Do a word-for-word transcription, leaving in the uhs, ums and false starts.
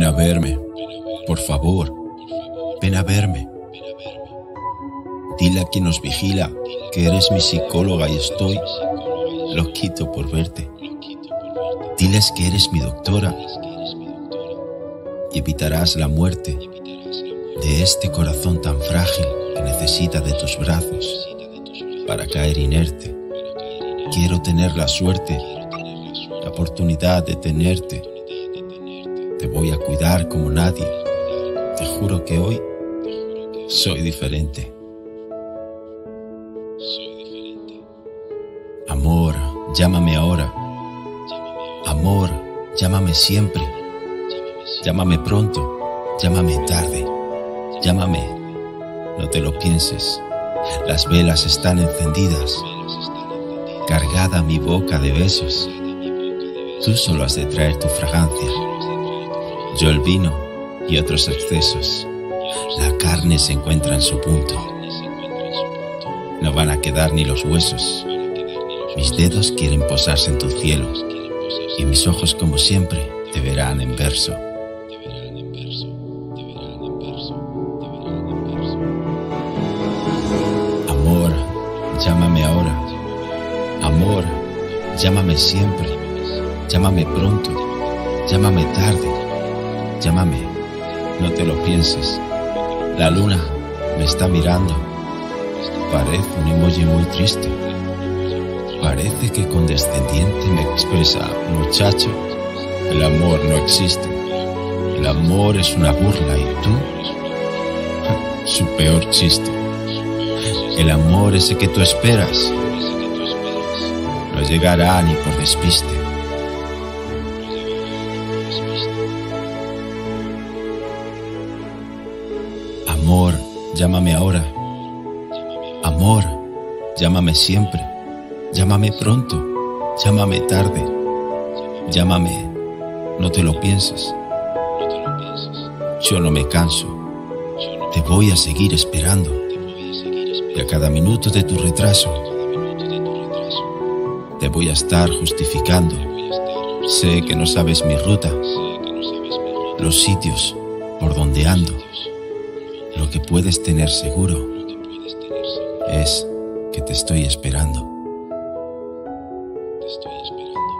a verme, por favor, ven a verme. Dile a quien nos vigila que eres mi psicóloga y estoy loquito por verte. Diles que eres mi doctora y evitarás la muerte de este corazón tan frágil que necesita de tus brazos para caer inerte. Quiero tener la suerte, la oportunidad de tenerte. Te voy a cuidar como nadie. Te juro que hoy soy diferente. Amor, llámame ahora. Amor, llámame siempre. Llámame pronto, llámame tarde. Llámame, no te lo pienses. Las velas están encendidas. Cargada mi boca de besos. Tú solo has de traer tu fragancia. Yo el vino y otros excesos. La carne se encuentra en su punto. No van a quedar ni los huesos. Mis dedos quieren posarse en tu cielo y mis ojos, como siempre, te verán en verso. Amor, llámame ahora. Amor, llámame siempre. Llámame pronto. Llámame tarde. Llámame, no te lo pienses. La luna me está mirando. Parece un emoji muy triste. Parece que condescendiente me expresa: muchacho, el amor no existe. El amor es una burla y tú, su peor chiste. El amor ese que tú esperas no llegará ni por despiste. Amor, llámame ahora. Amor, llámame siempre. Llámame pronto, llámame tarde. Llámame, no te lo pienses. Yo no me canso. Te voy a seguir esperando. Y a cada minuto de tu retraso te voy a estar justificando. Sé que no sabes mi ruta, los sitios por donde ando. Lo que puedes tener seguro es que te estoy esperando. Te estoy esperando.